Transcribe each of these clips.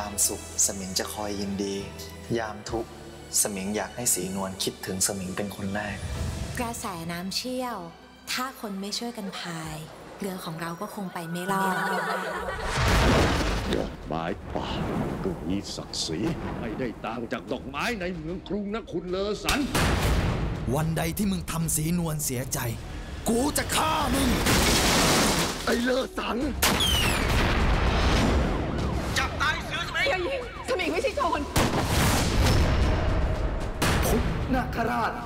ามสุขสมิงจะคอยยินดียามทุกข์สมิงอยากให้สีนวลคิดถึงสมิงเป็นคนแรกกระแสน้ำเชี่ยวถ้าคนไม่ช่วยกันพายเรือของเราก็คงไปไม่รอดดอกไม้ป่าก็มีศักดิ์ศรีไม่ได้ต่างจากดอกไม้ในเมืองกรุงนะคุณเลอสันวันใดที่มึงทำสีนวลเสียใจกูจะฆ่ามึงไอ้เลอสันจับตายเสือสมิงอย่ายิงสมิงไม่ใช่โจรพุทธนาคราช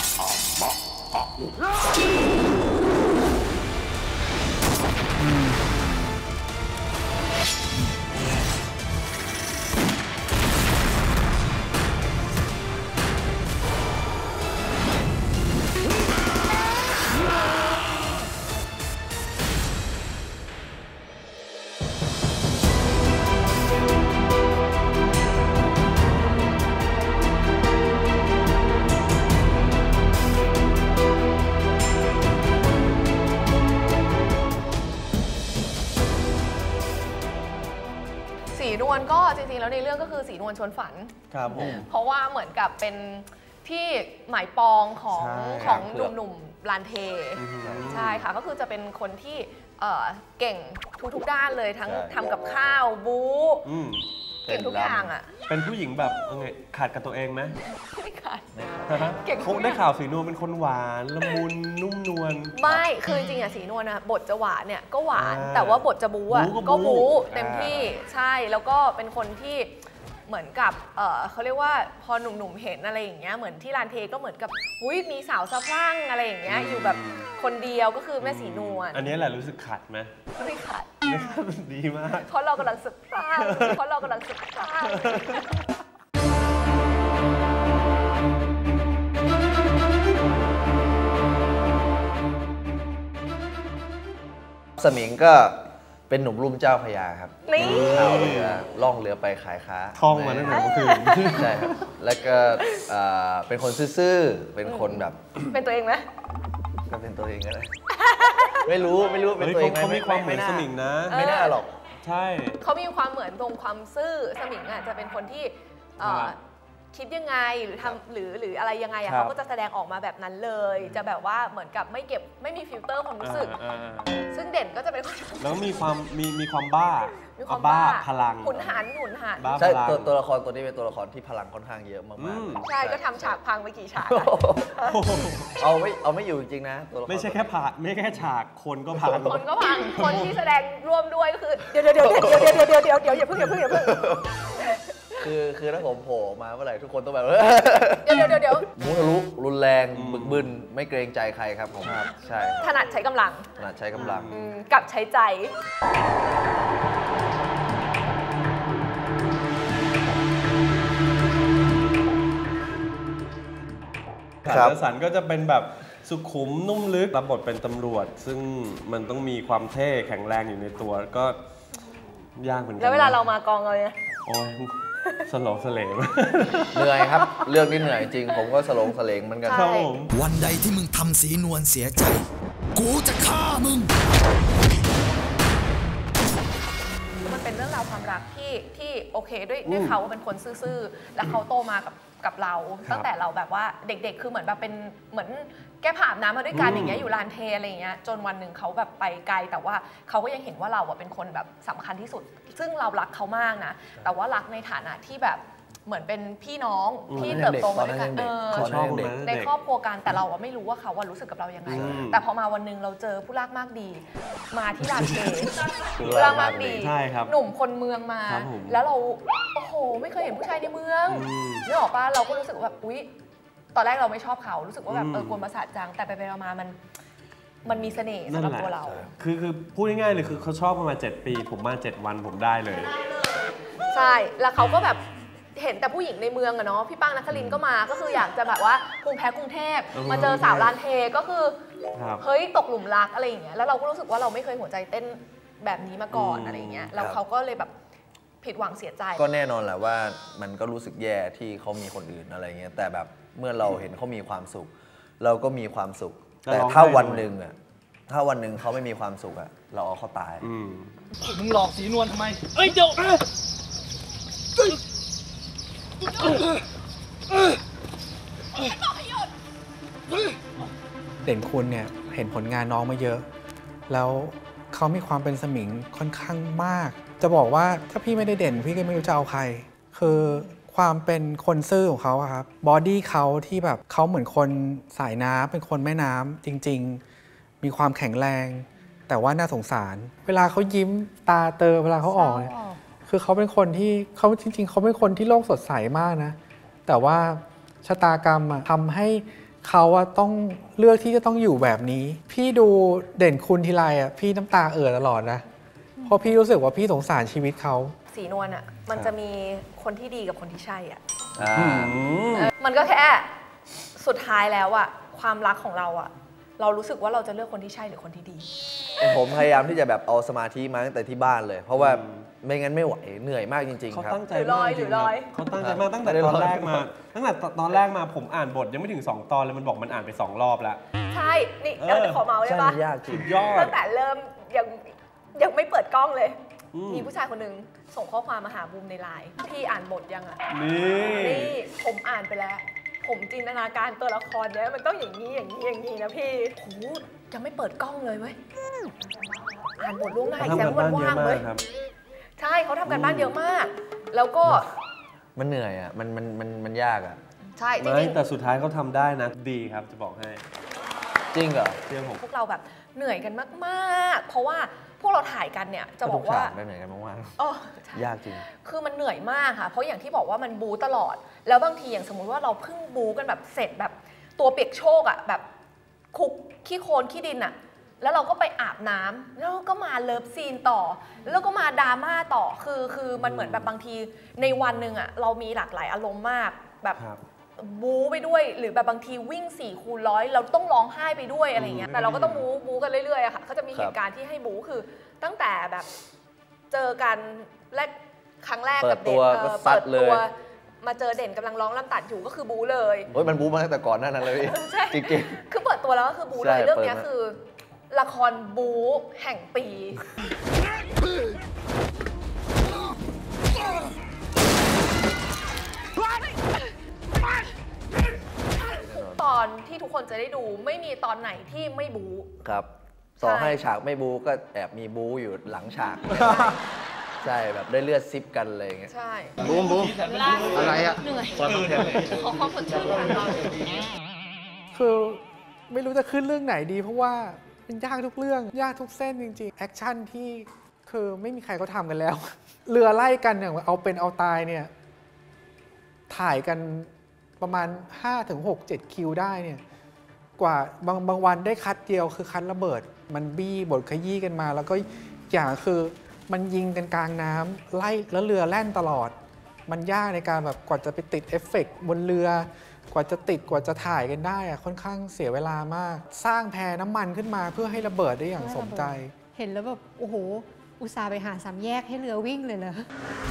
สีนวลก็จริงๆแล้วในเรื่องก็คือสีนวลชวนฝันครับผมเพราะว่าเหมือนกับเป็นที่หมายปองของหนุ่มๆลานเทใช่ค่ะก็คือจะเป็นคนที่เก่งทุกด้านเลยทั้งทำกับข้าวบู๊เก่งทุกอย่างอ่ะเป็นผู้หญิงแบบไงขาดกับตัวเองไหมไม่ขาดคงได้ข่าวสีนวลเป็นคนหวานละมุนนุ่มนวลไม่คือจริงๆอ่ะสีนวลอ่ะบทจะหวานเนี่ยก็หวานแต่ว่าบทจะบู๊อ่ะก็บู๊เต็มที่ใช่แล้วก็เป็นคนที่เหมือนกับเขาเรียกว่าพอหนุ่มๆเห็นอะไรอย่างเงี้ยเหมือนที่ลานเทก็เหมือนกับอุ้ยมีสาวสะพรั่งอะไรอย่างเงี้ยอยู่แบบคนเดียวก็คือแม่สีนวลอันนี้แหละรู้สึกขัดไหมไม่ขัดดีมากเพราะเรากำลังสะพรั่งสมิงก็เป็นหนุ่มรุ่มเจ้าพระยาครับชาวเรือล่องเรือไปขายค้าท่องมาตั้งแต่เมื่อคืนใช่ครับแล้วก็เป็นคนซื่อๆเป็นคนแบบเป็นตัวเองไหมก็เป็นตัวเองก็ได้ไม่รู้เป็นตัวเองเขามีความเหมือนสมิงนะไม่น่าหรอกใช่เขามีความเหมือนตรงความซื่อสมิงอ่ะจะเป็นคนที่คิดยังไงหรือทำหรืออะไรยังไงอะเขาก็จะแสดงออกมาแบบนั้นเลยจะแบบว่าเหมือนกับไม่มีฟิลเตอร์ความรู้สึกซึ่งเด่นก็จะเป็นแล้วมีความบ้าพลังหุนหันใช่ตัวละครตัวนี้เป็นตัวละครที่พลังค่อนข้างเยอะมากๆใช่ก็ทำฉากพังไปกี่ฉากเอาไม่อยู่จริงๆนะตัวละครไม่ใช่แค่ผ่าไม่แค่ฉากคนก็พังคนที่แสดงร่วมด้วยก็คือเดี๋ยวอย่าเพิ่งคือถ้าผมโผล่มาเมื่อไหร่ทุกคนต้องแบบเดี๋ยวมุทะลุรุนแรงบึกบึนไม่เกรงใจใครครับผมใช่ถนัดใช้กำลังกับใช้ใจครับสันก็จะเป็นแบบสุขุมนุ่มลึกรับบทเป็นตำรวจซึ่งมันต้องมีความเท่แข็งแรงอยู่ในตัวก็ยากเหมือนกันแล้วเวลาเรามากองเราเนี่ยโอ้ยสลองสเลงเหนื่อยครับเรื่องนี้เหนื่อยจริงผมก็สลองสเลงเหมือนกันวันใดที่มึงทำสีนวลเสียใจกูจะฆ่ามึงมันเป็นเรื่องราวความรักที่โอเคด้วยเขาเป็นคนซื่อๆแล้วเขาโตมากับเราตั้งแต่เราแบบว่าเด็กๆคือเหมือนแบบเป็นเหมือนแก้ผ้าอาบน้ำมาด้วยกันอย่างเงี้ยอยู่ลานเทอะไรอย่างเงี้ยจนวันหนึ่งเขาแบบไปไกลแต่ว่าเขาก็ยังเห็นว่าเราเป็นคนแบบสำคัญที่สุดซึ่งเรารักเขามากนะแต่ว่ารักในฐานะที่แบบเหมือนเป็นพี่น้องที่เติบโตมาด้วยกันในครอบครัวกันแต่เราไม่รู้ว่าเขารู้สึกกับเรายังไงแต่พอมาวันหนึ่งเราเจอผู้รักมากดีมาที่ลานเทผู้รักมากดีหนุ่มคนเมืองมาแล้วเราโอ้โหไม่เคยเห็นผู้ชายในเมืองนึกออกป่ะเราก็รู้สึกแบบอุ๊ยตอนแรกเราไม่ชอบเขารู้สึกว่าแบบกวนประสาทจังแต่ไปมามันมีเสน่ห์สำหรับตัวเราคือพูดง่ายๆเลยคือเขาชอบมา7 ปีผมมา7 วันผมได้เลยใช่แล้วเขาก็แบบเห็นแต่ผู้หญิงในเมืองอะเนาะพี่ป้างนครินทร์ก็มาก็คืออยากจะแบบว่ากรุงเทพมาเจอสาวลานเทก็คือเฮ้ยตกหลุมรักอะไรอย่างเงี้ยแล้วเราก็รู้สึกว่าเราไม่เคยหัวใจเต้นแบบนี้มาก่อนอะไรอย่างเงี้ยแล้วเขาก็เลยแบบผิดหวังเสียใจก็แน่นอนแหละว่ามันก็รู้สึกแย่ที่เขามีคนอื่นอะไรเงี้ยแต่แบบเมื่อเราเห็นเขามีความสุขเราก็มีความสุขแต่ถ้าวันหนึ่งเขาไม่มีความสุขอะเราเอาเขาตายมึงหลอกสีนวลทำไมเอ้ยเดี๋ยวเด่นคุณเนี่ยเห็นผลงานน้องมาเยอะแล้วเขามีความเป็นสมิงค่อนข้างมากจะบอกว่าถ้าพี่ไม่ได้เด่นพี่ก็ไม่รู้จะเอาใครคือความเป็นคนซื่อของเขาครับบอดี้เขาที่แบบเขาเหมือนคนสายน้ำเป็นคนแม่น้ำจริงๆมีความแข็งแรงแต่ว่าน่าสงสารเวลาเขายิ้มตาเตอเวลาเขาออกเนี่ยคือเขาเป็นคนที่เขาจริงๆเขาเป็นคนที่โลกสดใสมากนะแต่ว่าชะตากรรมทำให้เขาต้องเลือกที่จะต้องอยู่แบบนี้พี่ดูเด่นคุณทีไรพี่น้ำตาตลอดนะเพราะพี่รู้สึกว่าพี่สงสารชีวิตเขาสีนวลมันจะมีคนที่ดีกับคนที่ใช่มันก็แค่สุดท้ายแล้วความรักของเราเรารู้สึกว่าเราจะเลือกคนที่ใช่หรือคนที่ดีผมพยายามที่จะแบบเอาสมาธิมาตั้งแต่ที่บ้านเลยเพราะว่าไม่งั้นไม่ไหวเหนื่อยมากจริงๆครับเขาตั้งใจมากจริงๆเขาตั้งใจมากตั้งแต่ตอนแรกมาผมอ่านบทยังไม่ถึง2 ตอนเลยมันบอกมันอ่านไป2 รอบแล้วใช่นี่ขอเมาส์ได้ปะยากจริงตั้งแต่เริ่มยังไม่เปิดกล้องเลยมีผู้ชายคนหนึ่งส่งข้อความมาหาบูมในไลน์พี่อ่านบทยังนี่ผมอ่านไปแล้วผมจินตนาการตัวละครเนี่ยมันต้องอย่างนี้นะพี่โหยังไม่เปิดกล้องเลยเว้ยอ่านบทล่วงหน้าอีกแสนวันว่างเลยใช่เขาทำกันบ้านเยอะมากแล้วก็มันเหนื่อยมันยากใช่จริงแต่สุดท้ายเขาทำได้นะดีครับจะบอกให้จริงเหรอเรื่องผมพวกเราแบบเหนื่อยกันมากๆเพราะว่าพวกเราถ่ายกันเนี่ยจะบอกว่าเหนื่อยกันมากๆยากจริงคือมันเหนื่อยมากค่ะเพราะอย่างที่บอกว่ามันบูตลอดแล้วบางทีอย่างสมมุติว่าเราเพิ่งบูกันแบบเสร็จแบบตัวเปียกโชกแบบคุกขี้โคลนขี้ดินแล้วเราก็ไปอาบน้ำแล้วก็มาเลิฟซีนต่อแล้วก็มาดราม่าต่อคือมันเหมือนแบบบางทีในวันหนึ่งเรามีหลากหลายอารมณ์มากแบบบู๊ไปด้วยหรือแบบบางทีวิ่ง4x100เราต้องร้องไห้ไปด้วยอะไรเงี้ยแต่เราก็ต้องบู๊กันเรื่อยๆค่ะเขาจะมีเหตุการณ์ที่ให้บู๊คือตั้งแต่แบบเจอกันครั้งแรกกับเด่นเปิดตัวมาเจอเด่นกำลังร้องลำตัดอยู่ก็คือบู๊เลยมันบู๊มาตั้งแต่ก่อนหน้านั้นเลยจริงๆคือเปิดตัวแล้วก็คือบู๊เลยเรื่องนี้คือละครบู๊แห่งปีตอนที่ทุกคนจะได้ดูไม่มีตอนไหนที่ไม่บู๊ครับต่อให้ฉากไม่บู๊ก็แอบมีบู๊อยู่หลังฉากใช่แบบได้เลือดซิปกันอะไรอย่างเงี้ยใช่บู๊อะไรเหนื่อยขอความสดชื่นคือไม่รู้จะขึ้นเรื่องไหนดีเพราะว่ามันยากทุกเรื่องยากทุกเส้นจริงๆแอคชั่นที่คือไม่มีใครเขาทำกันแล้วเรือไล่กันอย่างเอาเป็นเอาตายเนี่ยถ่ายกันประมาณ 5-6-7 คิวได้เนี่ยกว่าบางวันได้คัดเดียวคือคัดระเบิดมันบี้บดขยี้กันมาแล้วก็อย่างคือมันยิงกันกลางน้ำไล่แล้วเรือแล่นตลอดมันยากในการแบบกว่าจะไปติดเอฟเฟกต์บนเรือกว่าจะติดกว่าจะถ่ายกันได้ค่อนข้างเสียเวลามากสร้างแพน้ำมันขึ้นมาเพื่อให้ระเบิดได้อย่างสมใจเห็นแล้วแบบโอ้โหอุตส่าห์ไปหา3 แยกให้เรือวิ่งเลยเหรอ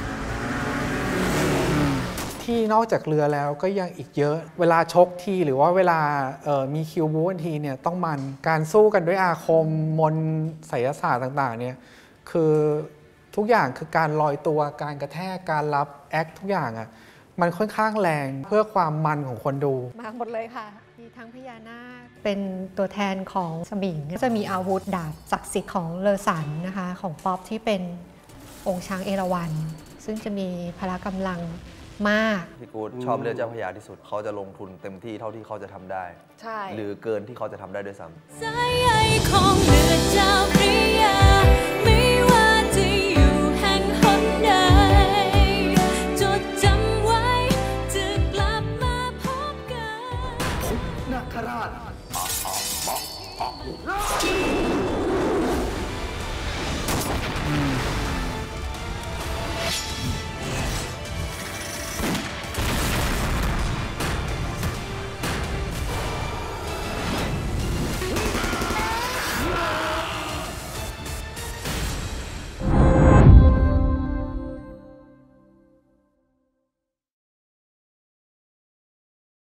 ที่นอกจากเรือแล้วก็ยังอีกเยอะเวลาชกทีหรือว่าเวลามีคิวบู๊กันทีเนี่ยต้องมันการสู้กันด้วยอาคมมนต์ไสยศาสตร์ต่างๆเนี่ยคือทุกอย่างคือการลอยตัวการกระแทกการรับแอคทุกอย่างมันค่อนข้างแรงเพื่อความมันของคนดูมาหมดเลยค่ะมีทั้งพญานาคเป็นตัวแทนของสมิงจะมีอาวุธดาบศักดิ์สิทธิ์ของเลอสันนะคะของป๊อปที่เป็นองค์ช้างเอราวัณซึ่งจะมีพละกำลังมากพี่กู๊ดชอบเรือเจ้าพระยาที่สุดเขาจะลงทุนเต็มที่เท่าที่เขาจะทำได้ใช่หรือเกินที่เขาจะทำได้ด้วยซ้ำสายใยของเรือเจ้าพระ